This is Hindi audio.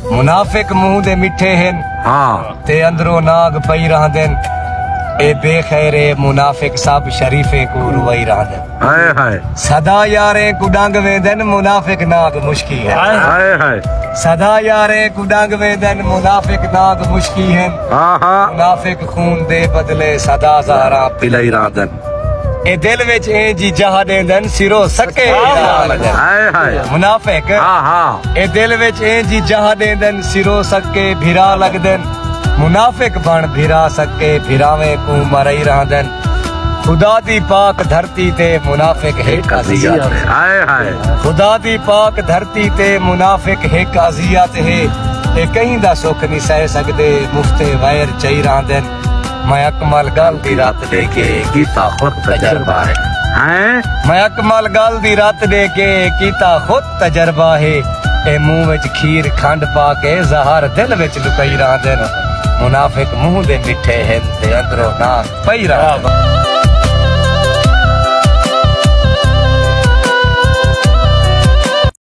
मुनाफिक मुंह दे मिठे हैं हाँ ते अंदरों नाग पई रहंदन। ए बेखैरे मुनाफिक सब शरीफे को रुवई रहंदन। हाय हाय सदा यारे कुडांग वेंदन मुनाफिक नाग मुश्की है। हाय हाय सदा यारे कुडांग वेंदन मुनाफिक नाग मुश्की है। हाँ हाँ मुनाफिक खून दे बदले सदा ज़हरा पिलाई रहंदन। ए दिल विच ए जी जहा देंदन सिरो सके हाय हाय मुनाफिक हाँ हाँ ए दिल विच ए जी जहा देंदन सिरो सके भिरा लगदन। मुनाफिक बन भिरा सके भिरावे को मरई रहंदन। खुदा दी पाक धरती ते मुनाफिक हिक अज़ियत। हाय हाय खुदा दी पाक धरती ते मुनाफिक हिक अज़ियत है। ए कहीं दा सुख नहीं सह सकदे मुफ्ते वैर चई रहंदन। मैं अकमल गल दी रात देके कीता खुद तजर्बा है। मैं अकमल गल दी रात देके कीता खुद तजर्बा है। ए मुंह विच खीर खंड पा के ज़हर दिल विच लुकई रहंदन। मुनाफिक मुंह दे मिठे हैं ते अंदरों नाग पई रहंदन।